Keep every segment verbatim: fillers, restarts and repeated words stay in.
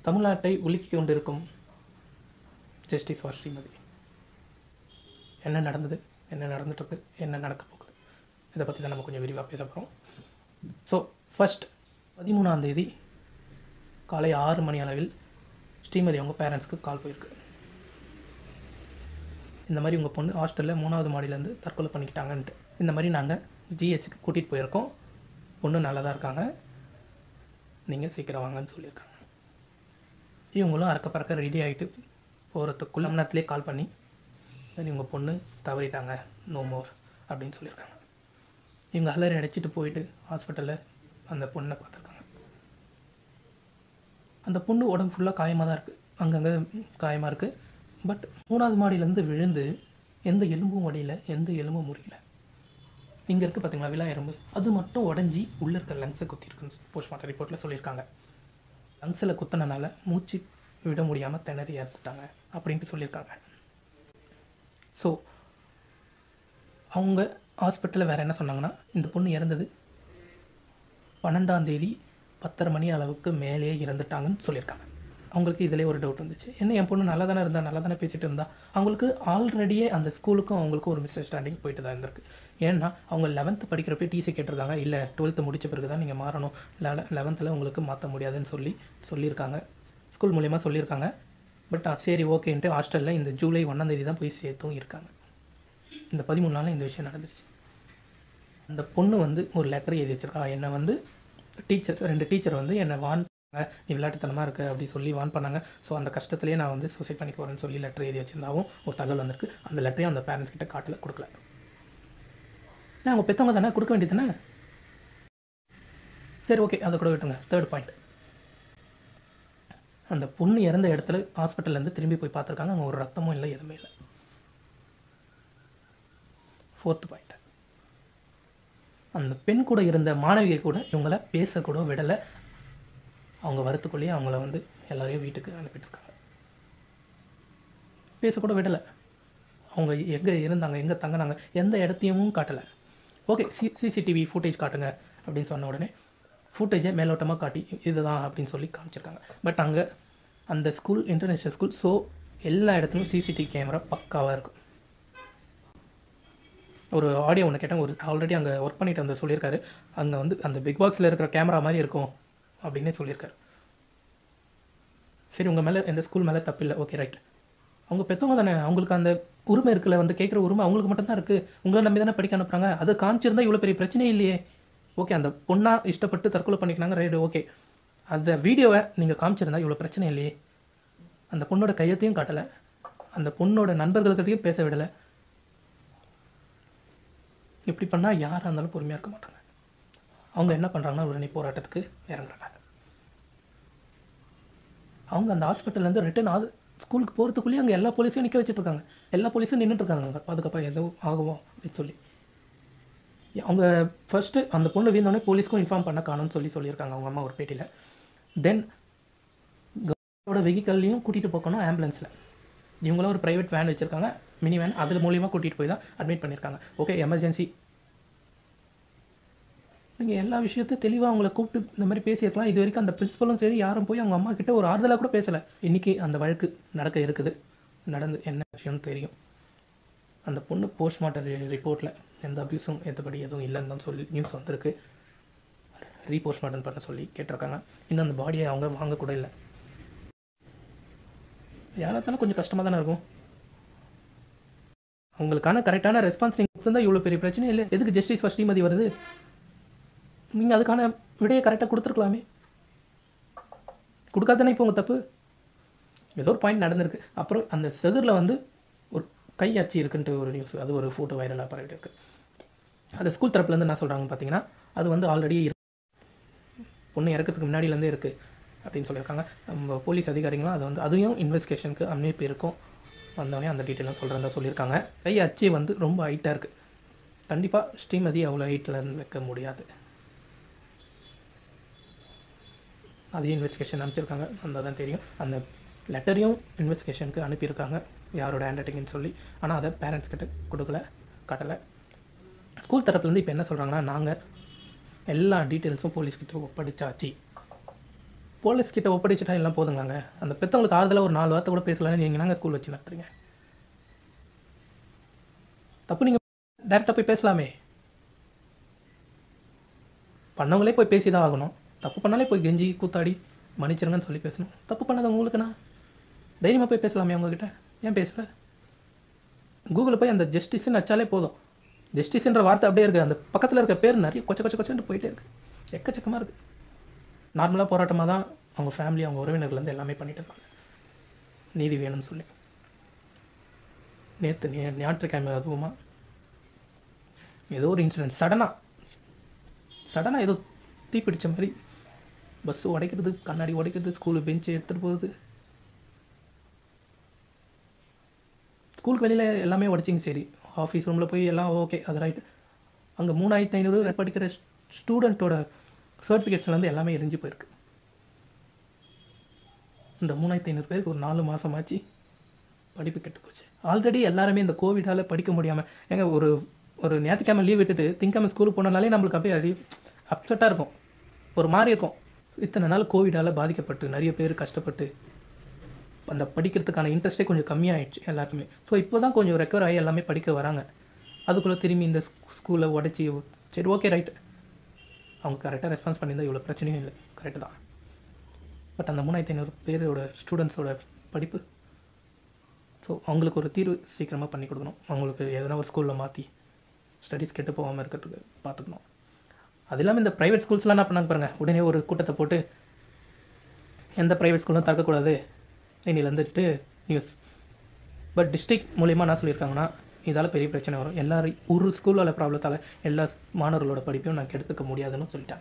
தமிழ்நாட்டை உலுக்கி கொண்டிருக்கும் ஜஸ்டிஸ் ஃபார் ஸ்ரீமதி. என்ன நடந்தது, என்ன நடந்துட்டுருக்கு, என்ன நடக்க போகுது, இதை பற்றி தான் நம்ம கொஞ்சம் விரிவாக பேச போகிறோம். ஸோ ஃபஸ்ட் பதிமூணாம் தேதி காலை ஆறு மணி அளவில் ஸ்ரீமதி அவங்க பேரண்ட்ஸ்க்கு கால் போயிருக்கு. இந்த மாதிரி உங்கள் பொண்ணு ஹாஸ்டலில் மூணாவது மாடியிலேருந்து தற்கொலை பண்ணிக்கிட்டாங்கன்ட்டு. இந்த மாதிரி நாங்கள் ஜிஹெச்சுக்கு கூட்டிகிட்டு போயிருக்கோம், பொண்ணு நல்லா தான் இருக்காங்க, நீங்கள் சீக்கிரம் வாங்கன்னு சொல்லியிருக்காங்க. இவங்களும் அறக்க பறக்க ரெடி ஆகிட்டு போகிறதுக்குள்ள மணி நேரத்துலேயே கால் பண்ணி சரி உங்கள் பொண்ணு தவறிட்டாங்க, நோ மோர் அப்படின்னு சொல்லியிருக்காங்க. இவங்க அலறி அடைச்சிட்டு போயிட்டு ஹாஸ்பிட்டலில் அந்த பொண்ணை பார்த்துருக்காங்க. அந்த பொண்ணு உடம்பு ஃபுல்லாக காயமாக தான் இருக்குது, அங்கங்கே காயமாக இருக்குது. பட் மூணாவது மாடியிலேருந்து விழுந்து எந்த எலும்பும் உடையில, எந்த எலும்பும் முறியல. இங்கே இருக்குது பார்த்தீங்களா விழா எறும்பு, அது மட்டும் உடஞ்சி உள்ளே இருக்க லங்ஸை குத்திருக்குன்னு போஸ்ட்மார்ட்டம் ரிப்போர்ட்டில் சொல்லியிருக்காங்க. லங்ஸில் குத்தினால மூச்சு விட முடியாமல் திணறி இறந்துட்டாங்க அப்படின்ட்டு சொல்லியிருக்காங்க. ஸோ அவங்க ஹாஸ்பிட்டலில் வேறு என்ன சொன்னாங்கன்னா, இந்த பொண்ணு இறந்தது பன்னெண்டாம் தேதி பத்தரை மணி அளவுக்கு மேலே இறந்துட்டாங்கன்னு சொல்லியிருக்காங்க. அவங்களுக்கு இதிலே ஒரு டவுட் வந்துச்சு, என்ன என் பொண்ணு நல்லா தானே இருந்தால், நல்லா தானே பேசிகிட்டு இருந்தா. அவங்களுக்கு ஆல்ரெடியே அந்த ஸ்கூலுக்கும் அவங்களுக்கும் ஒரு மிஸ் அண்டர்ஸ்டாண்டிங் போயிட்டு தான் இருந்திருக்கு. ஏன்னா அவங்க லெவன்த்து படிக்கிறப்ப டிசி கேட்டிருக்காங்க, இல்லை டுவெல்த்து முடித்த பிறகு தான் நீங்கள் மாறணும், லெவ லெவன்த்தில் உங்களுக்கு மாற்ற முடியாதுன்னு சொல்லி சொல்லியிருக்காங்க, ஸ்கூல் மூலிமா சொல்லியிருக்காங்க. பட் சரி ஓகேன்ட்டு ஹாஸ்டலில் இந்த ஜூலை ஒன்றாந்தேதி தான் போய் சேர்த்தும் இருக்காங்க. இந்த பதிமூணு நாளில் இந்த விஷயம் நடந்துருச்சு. அந்த பொண்ணு வந்து ஒரு லெட்டர் எழுதி வச்சிருக்கா, என்னை வந்து டீச்சர்ஸ் ரெண்டு டீச்சர் வந்து என்னை வான் நீ விளையாட்டுத்தனமாக இருக்க அப்படி சொல்லி வான் பண்ணாங்க. ஸோ அந்த கஷ்டத்துலேயே நான் வந்து சூசைட் பண்ணிக்க போகிறேன்னு சொல்லி லெட்டர் எழுதி வச்சிருந்தாவும் ஒரு தகவல் வந்திருக்கு. அந்த லெட்டரையும் அந்த பேரண்ட்ஸ் கிட்ட காட்டல, கொடுக்கல. ஏன்னா அவங்க பெற்றவங்க தானே, கொடுக்க வேண்டியது தானே. சரி ஓகே, அதை கூட விட்டுருங்க. தேர்ட் பாயிண்ட், அந்த பொண்ணு இறந்த இடத்துல ஹாஸ்பிட்டல்லேருந்து திரும்பி போய் பார்த்துருக்காங்க, அங்கே ஒரு ரத்தமும் இல்லை, எதுவுமே இல்லை. ஃபோர்த் பாயிண்ட், அந்த பெண் கூட இருந்த மாணவியை கூட இவங்கள பேசக்கூட விடலை. அவங்க வரத்துக்குள்ளேயே அவங்கள வந்து எல்லாரையும் வீட்டுக்கு அனுப்பிட்டுருக்காங்க, பேசக்கூட விடலை. அவங்க எங்கே இருந்தாங்க, எங்கே தங்கினாங்க, எந்த இடத்தையும் காட்டலை. ஓகே சி சிசிடிவி ஃபுட்டேஜ் காட்டுங்க அப்படின்னு சொன்ன உடனே ஃபுட்டேஜை மேலோட்டமாக காட்டி இதுதான் அப்படின்னு சொல்லி காமிச்சிருக்காங்க. பட் அங்கே அந்த ஸ்கூல் இன்டர்நேஷ்னல் ஸ்கூல், ஸோ எல்லா இடத்துலையும் சிசிடிவி கேமரா பக்காவாக இருக்கும். ஒரு ஆடியோ ஒன்று கேட்டால், ஒரு ஆல்ரெடி அங்கே ஒர்க் பண்ணிட்டு வந்து சொல்லியிருக்காரு, அங்கே வந்து அந்த பிக் பாக்ஸில் இருக்கிற கேமரா மாதிரி இருக்கும் அப்படின்னே சொல்லியிருக்காரு. சரி உங்கள் மேலே எந்த ஸ்கூல் மேலே தப்பு இல்லை, ஓகே ரைட். அவங்க பெற்றவங்க தானே, அவங்களுக்கு அந்த உரிமை இருக்குல்ல, வந்து கேட்குற உரிமை அவங்களுக்கு மட்டும்தான் இருக்குது. உங்களை நம்பி தானே படிக்க அனுப்புகிறாங்க, அதை காமிச்சிருந்தா இவ்வளோ பெரிய பிரச்சனையே இல்லையே. ஓகே அந்த பொண்ணாக இஷ்டப்பட்டு தற்கொலை பண்ணிக்கிறாங்க, ரைடு ஓகே. அந்த வீடியோவை நீங்கள் காமிச்சிருந்தா இவ்வளோ பிரச்சனை இல்லையே. அந்த பொண்ணோட கையத்தையும் காட்டலை, அந்த பொண்ணோட நண்பர்கள்கிட்டையும் பேச விடலை. இப்படி பண்ணால் யாராக இருந்தாலும் பொறுமையாக இருக்க மாட்டாங்க. அவங்க என்ன பண்ணுறாங்கன்னா உடனே போராட்டத்துக்கு இறங்குறாங்க. அவங்க அந்த ஹாஸ்பிட்டல்லேருந்து ரிட்டன் ஆகுது ஸ்கூலுக்கு போகிறதுக்குள்ளேயே அங்கே எல்லா போலீஸையும் நிற்க வச்சுட்ருக்காங்க, எல்லா போலீஸும் நின்றுட்டுருக்காங்க அங்கே பாதுகாப்பாக எதுவும் ஆகுவோம் அப்படின்னு சொல்லி. அவங்க ஃபஸ்ட்டு அந்த பொண்ணு வீழ்ந்தோடனே போலீஸ்க்கும் இன்ஃபார்ம் பண்ண காணும்னு சொல்லி சொல்லியிருக்காங்க அவங்க அம்மா ஒரு பேட்டியில். தென் கவர்மெண்டோட வெஹிக்கல்லையும் கூட்டிகிட்டு போகணும் ஆம்புலன்ஸில். இவங்களும் ஒரு ப்ரைவேட் வேன் வச்சுருக்காங்க, மினி வேன், அது மூலியமாக கூட்டிகிட்டு போய் தான் அட்மிட் பண்ணியிருக்காங்க. ஓகே எமர்ஜென்சி, நீங்கள் எல்லா விஷயத்தையும் தெளிவாக அவங்கள கூப்பிட்டு இந்த மாதிரி பேசியிருக்கலாம். இது வரைக்கும் அந்த பிரின்ஸிபலும் சரி யாரும் போய் அவங்க அம்மா கிட்ட ஒரு ஆறுதலாக கூட பேசலை. இன்றைக்கி அந்த வழக்கு நடக்க இருக்குது, நடந்து என்ன விஷயம்னு தெரியும். அந்த பொண்ணு போஸ்ட்மார்ட்டம் ரிப்போர்ட்டில் எந்த அபியூஸும் எந்தபடி எதுவும் இல்லைன்னு தான் சொல்லி நியூஸ் வந்திருக்கு. ரீபோஸ்ட்மார்ட்டம் பண்ண சொல்லி கேட்டிருக்காங்க. இன்னும் அந்த பாடியை அவங்க வாங்கக்கூட இல்லை. யாராத்தாலும் கொஞ்சம் கஷ்டமாக தானே இருக்கும். அவங்களுக்கான கரெக்டான ரெஸ்பான்ஸ் நீங்கள் கொடுத்துருந்தா இவ்வளோ பெரிய பிரச்சனை இல்லை. எதுக்கு ஜஸ்டிஸ் ஃபார் ஸ்ரீமதி வருது? நீங்கள் அதுக்கான விடையை கரெக்டாக கொடுத்துருக்கலாமே, கொடுக்காதானே இப்போ உங்கள் தப்பு. ஏதோ ஒரு பாயிண்ட் நடந்திருக்கு. அப்புறம் அந்த செகுரில் வந்து ஒரு கை அச்சு இருக்குன்ட்டு ஒரு நியூஸ், அது ஒரு ஃபோட்டோ வைரலாக பரவிட்டு இருக்குது. அந்த ஸ்கூல் தரப்புலேருந்து என்ன சொல்கிறாங்கன்னு பார்த்தீங்கன்னா, அது வந்து ஆல்ரெடி பொண்ணு இறக்கிறதுக்கு முன்னாடியிலேருந்தே இருக்குது அப்படின்னு சொல்லியிருக்காங்க. நம்ம போலீஸ் அதிகாரிகளும் அதை வந்து அதையும் இன்வெஸ்டிகேஷனுக்கு அமைப்பு இருக்கும், வந்தோடனே அந்த டீட்டெயிலாம் சொல்கிறதா சொல்லியிருக்காங்க. கை அச்சு வந்து ரொம்ப ஹைட்டாக இருக்குது, கண்டிப்பாக ஸ்ரீமதி அவ்வளோ ஹைட்டில் இருந்து வைக்க முடியாது. அதையும் இன்வெஸ்டிகேஷன் அனுப்பிச்சிருக்காங்க, அந்த தான் தெரியும். அந்த லெட்டரையும் இன்வெஸ்டிகேஷனுக்கு அனுப்பியிருக்காங்க யாரோட ஹேண்ட் ரைட்டிங்னு சொல்லி. ஆனால் அதை பேரண்ட்ஸ் கிட்ட கொடுக்கல, காட்டலை. ஸ்கூல் தரப்புலேருந்து இப்போ என்ன சொல்கிறாங்கன்னா, நாங்கள் எல்லா டீட்டெயில்ஸும் போலீஸ்கிட்ட ஒப்படைச்சாச்சு, போலீஸ் கிட்ட ஒப்படைச்சிட்டா எல்லாம் போதுங்களாங்க? அந்த பெற்றவங்களுக்கு ஆறுதலாக ஒரு நாலு வார்த்தை கூட பேசலான்னு நீங்கள் நாங்கள் ஸ்கூல் வச்சு நடத்துறீங்க. தப்பு நீங்கள் டேரெக்டாக போய் பேசலாமே. பண்ணவங்களே போய் பேசி தான் ஆகணும். தப்பு பண்ணாலே போய் கெஞ்சி கூத்தாடி மன்னிச்சிருங்கன்னு சொல்லி பேசணும். தப்பு பண்ணாத உங்களுக்குண்ணா தைரியமாக போய் பேசலாமே அவங்கக்கிட்ட. ஏன் பேசுகிற? கூகுளில் போய் அந்த ஜஸ்டிஸ்ன்னு வச்சாலே போதும். ஜஸ்டிஸ்ன்ற வார்த்தை அப்படியே இருக்குது. அந்த பக்கத்தில் இருக்க பேர் நிறைய கொச்ச கொச்ச கொச்சன்ட்டு போயிட்டே இருக்குது. எக்கச்சக்கமாக இருக்குது. நார்மலாக போராட்டமாக தான் அவங்க ஃபேமிலி அவங்க உறவினர்கள்லேருந்து எல்லாமே பண்ணிட்டு இருக்காங்க நீதி வேணும்னு சொல்லி. நேற்று நே ஞாயிற்றுக்கிழமை அதுவுமா ஏதோ ஒரு இன்சிடென்ட் சடனாக சடனாக ஏதோ தீப்பிடிச்ச மாதிரி பஸ்ஸு உடைக்கிறது, கண்ணாடி உடைக்கிறது, ஸ்கூலு பெஞ்சு எடுத்துகிட்டு போகுது. ஸ்கூலுக்கு வெளியில் எல்லாமே உடைச்சிங்க சரி, ஆஃபீஸ் ரூமில் போய் எல்லாம் ஓகே, அது ரைட்டு. அங்கே மூணாயிரத்தி ஐநூறு படிக்கிற ஸ்டூடெண்ட்டோட சர்டிஃபிகேட்ஸ்லேருந்து எல்லாமே எரிஞ்சு போயிருக்கு. இந்த மூணாயிரத்தி ஐநூறு பேருக்கு ஒரு நாலு மாதமாச்சு படிப்பு கெட்டு போச்சு. ஆல்ரெடி எல்லாருமே இந்த கோவிடால் படிக்க முடியாமல் ஏங்க ஒரு ஒரு ஞாயிற்றுக்கிழமை லீவ் விட்டுட்டு திங்கக்கிழமை ஸ்கூலுக்கு போனாலே நம்மளுக்கு அப்படியே அடி அப்செட்டாக இருக்கும், ஒரு மாதிரி இருக்கும். இத்தனை நாள் கோவிடால் பாதிக்கப்பட்டு நிறைய பேர் கஷ்டப்பட்டு அந்த படிக்கிறதுக்கான இன்ட்ரெஸ்ட்டே கொஞ்சம் கம்மியாகிடுச்சு எல்லாருக்குமே. ஸோ இப்போ தான் கொஞ்சம் ரெக்கவர் ஆகி எல்லாமே படிக்க வராங்க. அதுக்குள்ளே திரும்பி இந்த ஸ்கூலை உடச்சி சரி ஓகே ரைட்டு, அவங்க கரெக்டாக ரெஸ்பான்ஸ் பண்ணியிருந்தால் இவ்வளோ பிரச்சனையும் இல்லை, கரெக்டு தான். பட் அந்த மூணாயிரத்தி ஐநூறு பேரோட ஸ்டூடெண்ட்ஸோட படிப்பு, ஸோ அவங்களுக்கு ஒரு தீர்வு சீக்கிரமாக பண்ணி கொடுக்கணும். அவங்களுக்கு எதனா ஒரு ஸ்கூலில் மாற்றி ஸ்டடீஸ் கெட்டு போகாமல் இருக்கிறதுக்கு பார்த்துக்கணும். அது இல்லாமல் இந்த ப்ரைவேட் ஸ்கூல்ஸ்லாம் என்ன பண்ணாங்க பாருங்கள், உடனே ஒரு கூட்டத்தை போட்டு எந்த ப்ரைவேட் ஸ்கூலும் திறக்கக்கூடாது இன்னிலேருந்துட்டு நியூஸ். பட் டிஸ்ட்ரிக்ட் மூலிமா என்ன சொல்லியிருக்காங்கன்னா, இதால் பெரிய பிரச்சனை வரும், எல்லோரும் ஒரு ஸ்கூலோட ப்ராப்ளத்தால் எல்லா மாணவர்களோட படிப்பையும் நான் கெடுத்துக்க முடியாதுன்னு சொல்லிட்டேன்.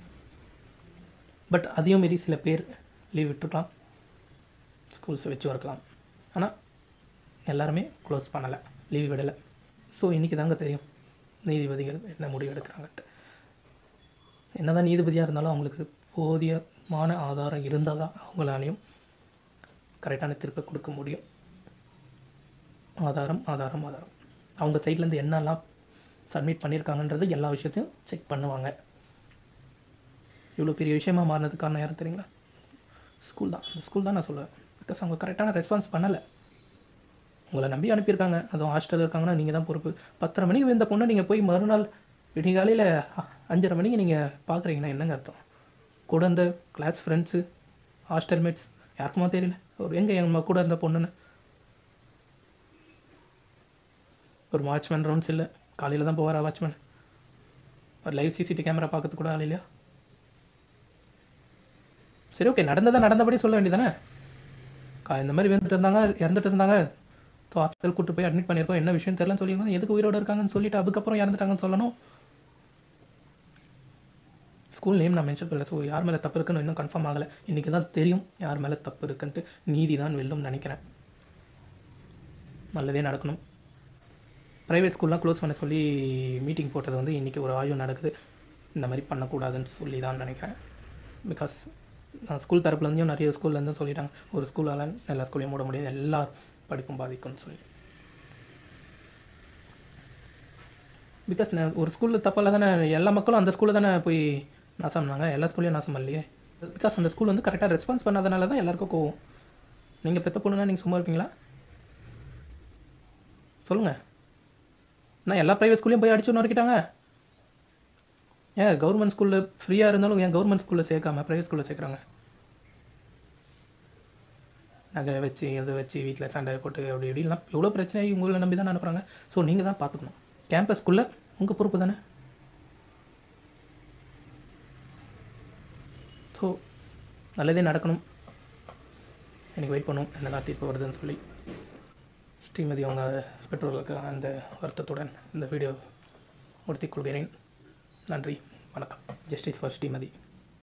பட் அதையும் மீறி சில பேர் லீவ் விட்டுருக்கலாம், ஸ்கூல்ஸை வச்சு வரக்கலாம். ஆனால் எல்லாருமே க்ளோஸ் பண்ணலை, லீவ் விடலை. ஸோ இன்றைக்கி தாங்க தெரியும் நீதிபதிகள் என்ன முடிவு எடுக்கிறாங்கன்ட்டு. என்ன தான் நீதிபதியாக இருந்தாலும் அவங்களுக்கு போதியமான ஆதாரம் இருந்தால் தான் அவங்களாலையும் கரெக்டான தீர்ப்பை கொடுக்க முடியும். ஆதாரம் ஆதாரம் ஆதாரம் அவங்க சைட்லேருந்து என்னெல்லாம் சப்மிட் பண்ணியிருக்காங்கன்றது எல்லா விஷயத்தையும் செக் பண்ணுவாங்க. இவ்வளோ பெரிய விஷயமாக மாறினதுக்கு காரணம் யாரும் தெரியுங்களா? ஸ்கூல் தான். அந்த ஸ்கூல் தான் நான் சொல்லுவேன். பிகாஸ் அவங்க கரெக்டான ரெஸ்பான்ஸ் பண்ணலை. உங்களை நம்பி அனுப்பியிருக்காங்க, அதுவும் ஹாஸ்டலில் இருக்காங்கன்னா நீங்கள் தான் பொறுப்பு. பத்தரை மணிக்கு வந்த பொண்ணை நீங்கள் போய் மறுநாள் விடிகாலையில் அஞ்சரை மணிக்கு நீங்கள் பார்க்குறீங்கன்னா என்னங்க அர்த்தம்? கூட இருந்த கிளாஸ் ஃப்ரெண்ட்ஸு ஹாஸ்டல் மேட்ஸ் யாருக்குமா தெரியல ஒரு எங்கே எங்கள் கூட இருந்த பொண்ணுன்னு. ஒரு வாட்ச்மேன் ரவுண்ட்ஸ் இல்லை, காலையில் தான் போவாரா வாட்ச்மேன்? ஒரு லைவ் சிசிடிவி கேமரா பார்க்கறது கூட ஆள் இல்லையா? சரி ஓகே, நடந்ததை நடந்தபடி சொல்ல வேண்டியதானே. இந்த மாதிரி வந்துட்டு இருந்தாங்க, இறந்துட்டு இருந்தாங்க, ஸோ ஹாஸ்பிட்டல் கூட்டு போய் அட்மிட் பண்ணியிருக்கோம், என்ன விஷயம் தெரியலன்னு சொல்லியிருக்கோம், எதுக்கு உயிரோடு இருக்காங்கன்னு சொல்லிவிட்டு அதுக்கப்புறம் இறந்துட்டாங்கன்னு சொல்லணும். ஸ்கூல் நேம் நான் மென்ஷன் பண்ணல. ஸோ யார் மேலே தப்பு இருக்குன்னு இன்னும் கன்ஃபார்ம் ஆகலை. இன்றைக்கி தான் தெரியும் யார் மேலே தப்பு இருக்குன்ட்டு. நீதி தான் வெல்லும்னு நினைக்கிறேன். நல்லதே நடக்கணும். ப்ரைவேட் ஸ்கூல்லாம் க்ளோஸ் பண்ண சொல்லி மீட்டிங் போட்டது வந்து இன்றைக்கி ஒரு ஆய்வு நடக்குது. இந்த மாதிரி பண்ணக்கூடாதுன்னு சொல்லி தான் நினைக்கிறேன். பிகாஸ் ஸ்கூல் தரப்புலேருந்தும் நிறைய ஸ்கூல்லேருந்தும் சொல்லிட்டாங்க, ஒரு ஸ்கூலால் எல்லா ஸ்கூலையும் மூட முடியாது, எல்லா படிப்பும் பாதிக்கும்னு சொல்லி. பிகாஸ் ஒரு ஸ்கூலில் தப்பால் தானே எல்லா மக்களும் அந்த ஸ்கூலில் தானே போய் நாசம்னாங்க, எல்லா ஸ்கூல்லையும் நாசம் இல்லையே. பிகாஸ் அந்த ஸ்கூல் வந்து கரெக்டாக ரெஸ்பான்ஸ் பண்ணாதனால தான் எல்லாருக்கும் கோவம். நீங்கள் பெற்ற பொண்ணுன்னா நீங்கள் சும்மா இருப்பீங்களா? சொல்லுங்கள். நான் எல்லா ப்ரைவேட் ஸ்கூல்லையும் போய் அடிச்சு நொறுக்கிட்டாங்க. ஏன் கவர்மெண்ட் ஸ்கூலில் ஃப்ரீயாக இருந்தாலும் ஏன் கவர்மெண்ட் ஸ்கூலில் சேர்க்காம ப்ரைவேட் ஸ்கூலில் சேர்க்குறாங்க? நகை வச்சு எதை வச்சு வீட்டில் சண்டை போட்டு அப்படி இப்படிலாம் எவ்வளோ பிரச்சனை உங்களை நம்பி தான் அனுப்புகிறாங்க. ஸோ நீங்கள் தான் பார்த்துக்கணும். கேம்பஸ்குள்ளே உங்கள் பொறுப்பு தானே. ஸோ நல்லதே நடக்கணும். எனக்கு வெயிட் பண்ணும் என்னெல்லாம் தீர்ப்பு வருதுன்னு சொல்லி. ஸ்ரீமதி அவங்க பெற்றோர்களுக்கு அந்த வருத்தத்துடன் இந்த வீடியோ முடித்துக் கொள்கிறேன். நன்றி, வணக்கம். Justice for Srimathi.